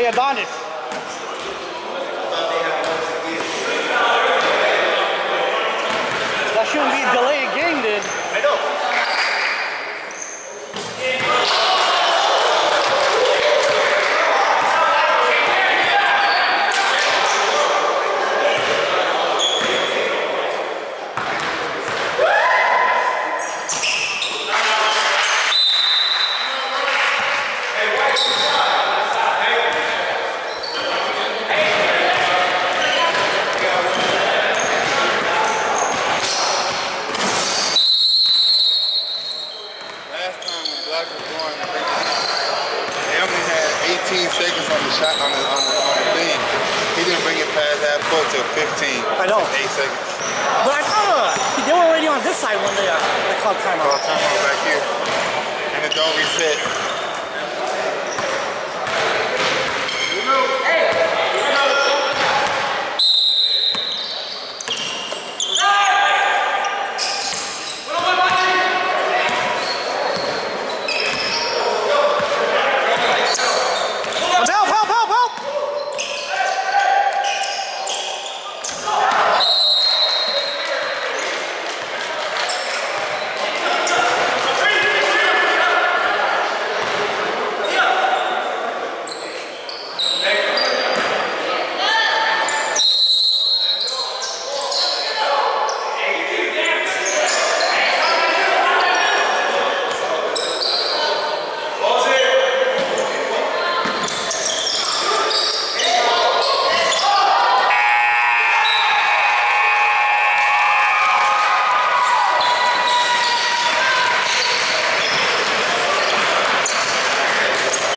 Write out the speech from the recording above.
play Adonis. That shouldn't be a delayed game, then. I know. They only had 18 seconds on the shot on the thing. He didn't bring it past half court till 15. I know. 8 seconds. But I thought they were already on this side when they called timeout. Call timeout back here. And it don't reset.